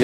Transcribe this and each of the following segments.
nostalgia.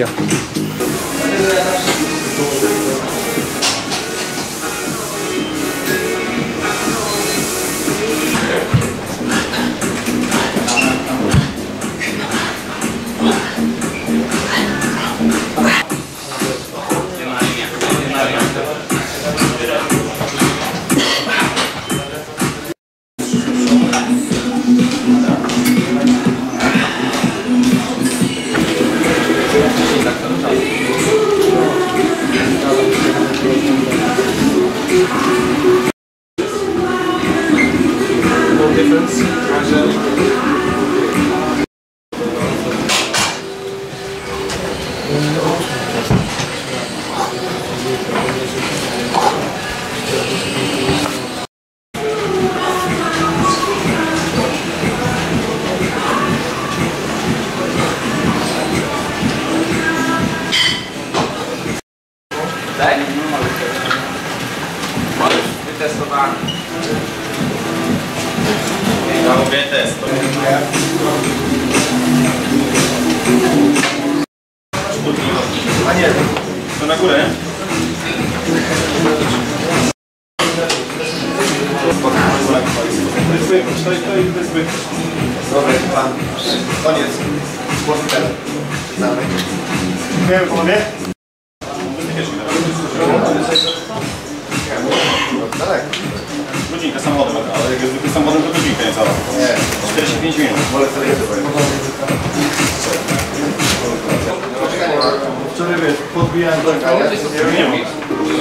Tak? Możesz wytestowany. Ja lubię test. A nie, to na górę, nie? To jest zwykle. Dobra, pan. Koniec. Sportel. Znamy. Dziękujemy panowie. Tak. Godzinkę samochodem, ale jak jest zwykle samochodem, to godzinkę nie cała. Nie. 45 minut. Wolę sobie jeszcze powiem. Wczoraj wiesz, podbijałem do rękawa. Nie ma.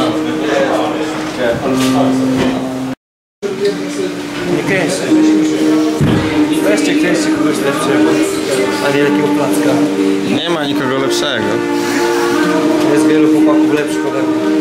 Nie kręćcie. Weźcie, kręćcie kogoś lepszego, a nie takiego placka. Nie ma nikogo lepszego. Jest wielu chłopaków lepszych ode mnie.